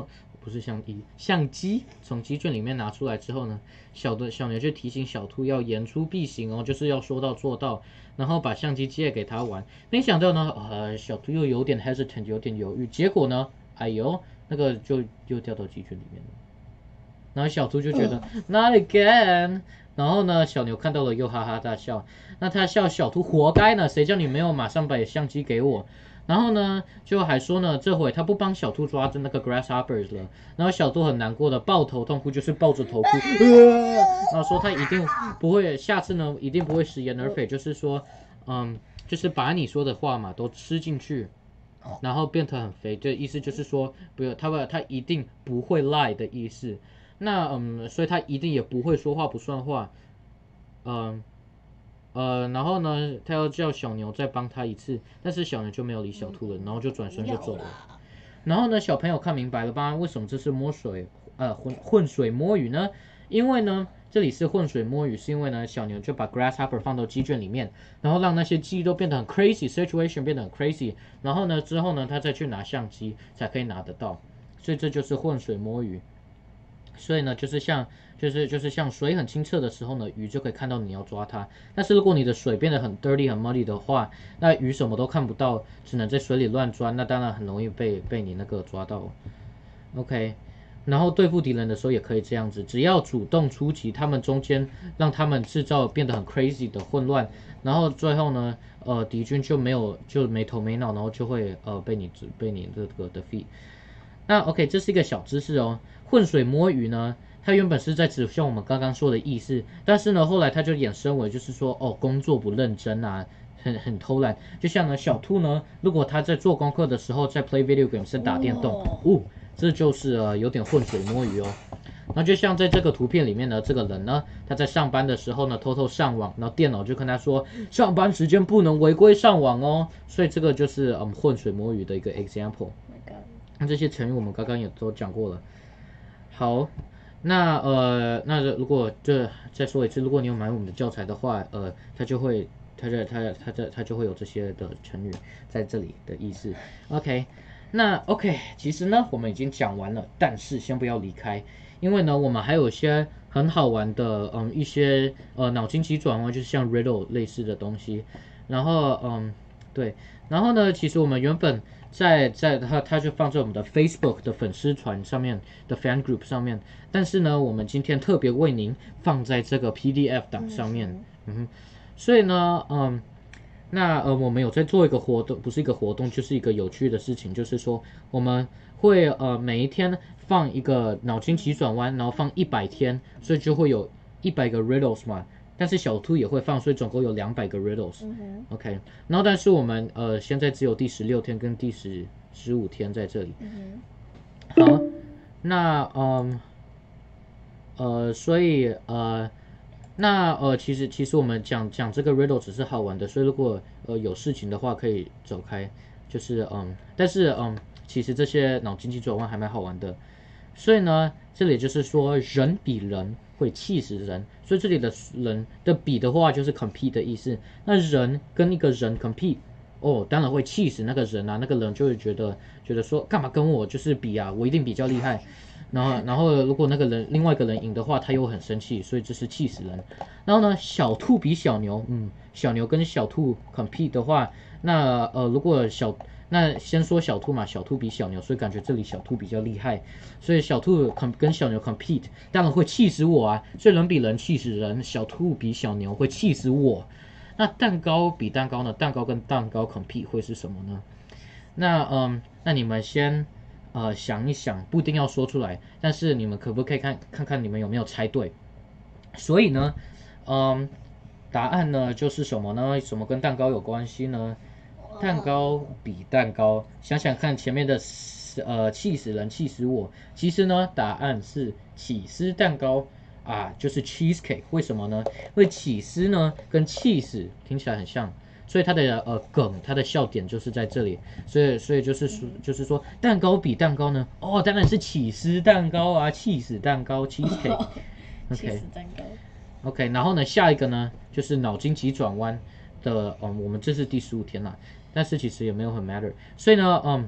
不是相机，相机从鸡圈里面拿出来之后呢，小的小牛就提醒小兔要言出必行哦，就是要说到做到，然后把相机借给他玩。没想到呢，呃，小兔又有点 hesitant， 有点犹豫，结果呢，哎呦，那个就又掉到鸡圈里面了。然后小兔就觉得、嗯、Not again。然后呢，小牛看到了又哈哈大笑。那他笑小兔活该呢，谁叫你没有马上把相机给我？然后呢，就还说呢，这回他不帮小兔抓着那个 grasshoppers 了。然后小兔很难过的抱头痛哭，就是抱着头哭，呃、然后说他一定不会，下次呢一定不会食言而肥，就是说，嗯，就是把你说的话嘛都吃进去，然后变得很肥。这意思就是说，不要他他一定不会 lie 的意思。那嗯，所以他一定也不会说话不算话，嗯。呃，然后呢，他要叫小牛再帮他一次，但是小牛就没有理小兔了，然后就转身就走了。然后呢，小朋友看明白了吧？为什么这是摸水，呃，混混水摸鱼呢？因为呢，这里是混水摸鱼，是因为呢，小牛就把 grasshopper 放到鸡圈里面，然后让那些鸡都变得很 crazy situation 变得很 crazy， 然后呢，之后呢，他再去拿相机才可以拿得到，所以这就是混水摸鱼。所以呢，就是像就是就是像水很清澈的时候呢，鱼就可以看到你要抓它。但是如果你的水变得很 dirty 很 muddy 的话，那鱼什么都看不到，只能在水里乱钻，那当然很容易被被你那个抓到。OK， 然后对付敌人的时候也可以这样子，只要主动出击，他们中间让他们制造变得很 crazy 的混乱，然后最后呢，呃，敌军就没有就没头没脑，然后就会呃被你被你这个 defeat。那 OK， 这是一个小知识哦。浑水摸鱼呢，它原本是在指像我们刚刚说的意思，但是呢，后来它就衍生为就是说，哦，工作不认真啊，很很偷懒。就像呢，小兔呢，如果他在做功课的时候在 play video games 在打电动，哦，这就是呃有点浑水摸鱼哦。那就像在这个图片里面呢，这个人呢，他在上班的时候呢，偷偷上网，然后电脑就跟他说，上班时间不能违规上网哦。所以这个就是嗯浑水摸鱼的一个 example。那这些成语我们刚刚也都讲过了。好，那呃，那如果这再说一次，如果你有买我们的教材的话，呃，它就会，它就它它它它就会有这些的成语在这里的意思。OK， 那 OK， 其实呢，我们已经讲完了，但是先不要离开，因为呢，我们还有一些很好玩的，嗯，一些呃脑筋急转弯，就是像 riddle 类似的东西。然后嗯，对，然后呢，其实我们原本。在在它它就放在我们的 Facebook 的粉丝团上面的 fan group 上面，但是呢，我们今天特别为您放在这个 P D F 档上面，嗯哼，所以呢，嗯，那呃，我们有在做一个活动，不是一个活动，就是一个有趣的事情，就是说我们会呃每一天放一个脑筋急转弯，然后放一百天，所以就会有一百个 riddles 嘛。但是小兔也会放，所以总共有两百个 riddles。嗯、OK， 然后但是我们呃现在只有第十六天跟第十十五天在这里。嗯、好，那嗯呃所以呃那呃其实其实我们讲讲这个 riddle 只是好玩的，所以如果呃有事情的话可以走开。就是嗯，但是嗯其实这些脑筋急转弯还蛮好玩的。所以呢，这里就是说人比人会气死人，所以这里的人的比的话就是 compete 的意思。那人跟一个人 compete， 哦，当然会气死那个人啊，那个人就会觉得觉得说干嘛跟我就是比啊，我一定比较厉害。然后然后如果那个人另外一个人赢的话，他又很生气，所以这是气死人。然后呢，小兔比小牛，嗯，小牛跟小兔 compete 的话，那呃如果小那先说小兔嘛，小兔比小牛，所以感觉这里小兔比较厉害，所以小兔跟小牛 compete， 当然会气死我啊，所以人比人气死人，小兔比小牛会气死我。那蛋糕比蛋糕呢？蛋糕跟蛋糕 compete 会是什么呢？那嗯，那你们先呃想一想，不一定要说出来，但是你们可不可以看看看你们有没有猜对？所以呢，嗯，答案呢就是什么呢？什么跟蛋糕有关系呢？蛋糕比蛋糕，想想看前面的呃气死人气死我，其实呢答案是起司蛋糕啊，就是 cheesecake。为什么呢？因为起司呢跟 cheese 听起来很像，所以它的呃梗，它的笑点就是在这里。所以所以就是说就是说蛋糕比蛋糕呢，哦当然是起司蛋糕啊，气死蛋糕 cheesecake。 OK， 蛋糕。 OK， 然后呢下一个呢就是脑筋急转弯的，嗯，我们这是第十五天啦。但是其实也没有很 matter， 所以呢，嗯，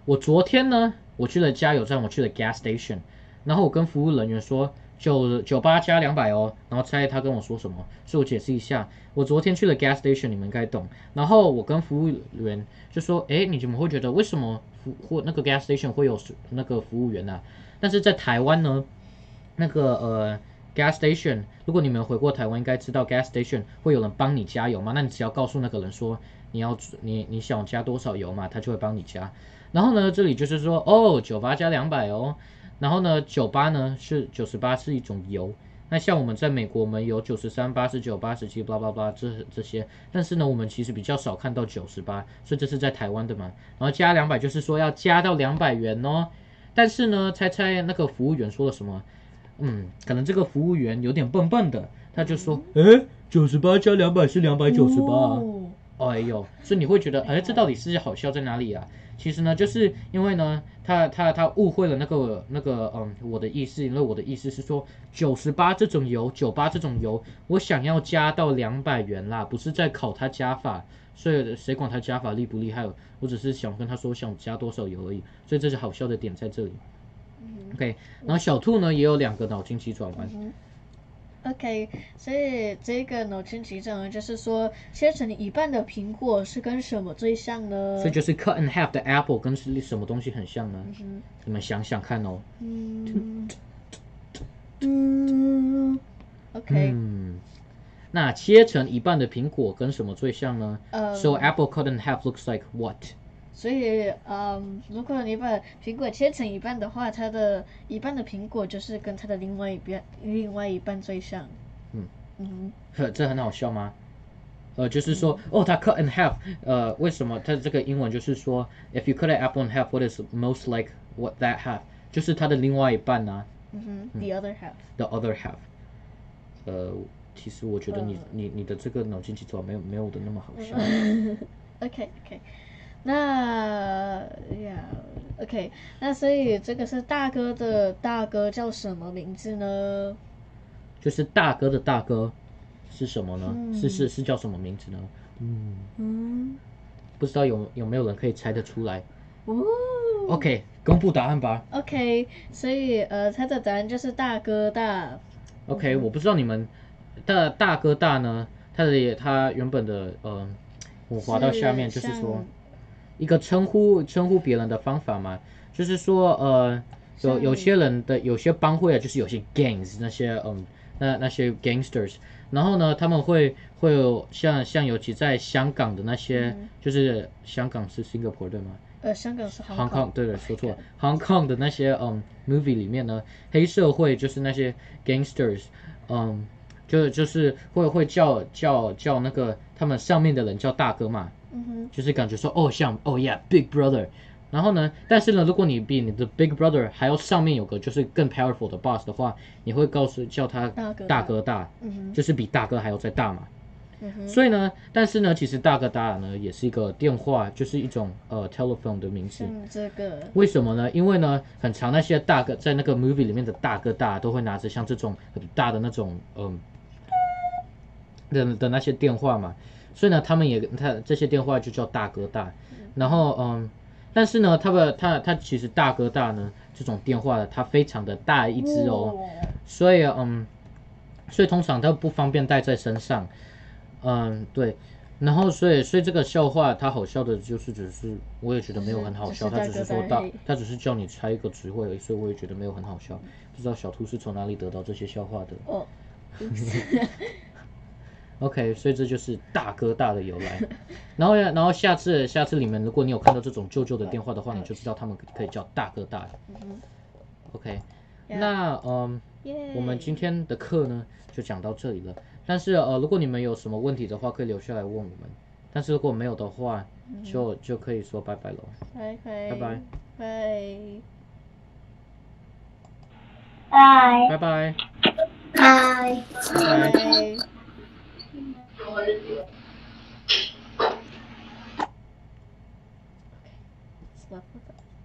我昨天呢，我去了加油站，我去了 gas station，然后我跟服务人员说九九八加两百哦，然后猜他跟我说什么？所以我解释一下，我昨天去了 gas station，你们应该懂。然后我跟服务员就说，哎，你怎么会觉得为什么服或那个 gas station 会有那个服务员呢、啊？但是在台湾呢，那个呃 gas station， 如果你们回过台湾，应该知道 gas station 会有人帮你加油嘛？那你只要告诉那个人说你要你你想加多少油嘛，他就会帮你加。然后呢，这里就是说哦，九八加两百哦。然后呢，九八呢是九十八是一种油。那像我们在美国，我们有九十三、八十九、八十七，巴拉巴拉这这些。但是呢，我们其实比较少看到九十八，所以这是在台湾的嘛。然后加两百就是说要加到两百元哦。但是呢，猜猜那个服务员说了什么？嗯，可能这个服务员有点笨笨的，他就说，诶，九十八加两百是两百九十八。哎呦，所以你会觉得，哎，这到底是好笑在哪里啊？其实呢，就是因为呢，他他他误会了那个那个嗯我的意思，因为我的意思是说九十八这种油，九八这种油，我想要加到两百元啦，不是在考他加法，所以谁管他加法厉不厉害？我只是想跟他说想加多少油而已，所以这是好笑的点在这里。OK， 然后小兔呢也有两个脑筋急转弯。 嗯OK， 所以这个脑筋急转弯就是说，切成一半的苹果是跟什么最像呢？ 所以就是 cut in half 的 apple 跟什么东西很像呢？ 嗯、 你们想想看哦。 嗯嗯 OK， 嗯，那切成一半的苹果跟什么最像呢、 呃、 ？So apple cut in half looks like what？ 所以，嗯，如果你把苹果切成一半的话，它的一半的苹果就是跟它的另外一边另外一半最像。 嗯嗯， 这很好笑吗？呃，就是说，嗯、哦，它 cut in half， 呃，为什么它这个英文就是说 ，if you cut an apple in half，what is most like what that half？ 就是它的另外一半啊。 嗯哼 ，the other half。the other half。呃，其实我觉得你、呃、你你的这个脑筋急转弯没有没有我的那么好笑。 OK OK。那呀 ，OK， 那所以这个是大哥的大哥叫什么名字呢？ 就是大哥的大哥是什么呢？嗯、是是是叫什么名字呢？嗯嗯，不知道有有没有人可以猜得出来？哦 ，OK， 公布答案吧。 OK， 所以呃，他的答案就是大哥大。 OK，、嗯、我不知道你们的大哥大呢，他的他原本的呃，我滑到下面就是说。一个称呼称呼别人的方法嘛，就是说呃有有些人的有些帮会啊，就是有些 gangs 那些嗯那那些 gangsters， 然后呢他们会会有像像尤其在香港的那些，嗯、就是香港是 Singapore 对吗？ 呃，香港是 Hong Kong， 对对，说错了 ，Hong Kong 的那些嗯 movie 里面呢，黑社会就是那些 gangsters， 嗯，就就是会会叫叫叫那个他们上面的人叫大哥嘛。嗯、就是感觉说哦像哦 yeah big brother， 然后呢，但是呢，如果你比你的 big brother 还要上面有个就是更 powerful 的 boss 的话，你会告诉叫他大哥大，嗯、就是比大哥还要再大嘛。嗯、所以呢，但是呢，其实大哥大呢也是一个电话，就是一种呃 telephone 的名字。 嗯，这个为什么呢？因为呢，很常那些大哥在那个 movie 里面的大哥大都会拿着像这种很大的那种嗯的的那些电话嘛。所以呢，他们也他这些电话就叫大哥大，然后嗯，但是呢，他的他他其实大哥大呢这种电话它非常的大一只哦，所以嗯，所以通常它不方便带在身上，嗯对，然后所以所以这个笑话它好笑的就是只是我也觉得没有很好笑，他只是说大他只是叫你猜一个词汇而已，所以我也觉得没有很好笑，不知道小兔是从哪里得到这些笑话的哦。OK， 所以这就是大哥大的由来。然后，然后下次下次你们如果你有看到这种旧旧的电话的话，你就知道他们可以叫大哥大。OK， 那嗯， yeah. 我们今天的课呢就讲到这里了。但是呃，如果你们有什么问题的话，可以留下来问我们。但是如果没有的话，就就可以说拜拜了。 拜拜， 拜拜， 拜拜，拜拜， 拜拜拜。 Slept with it.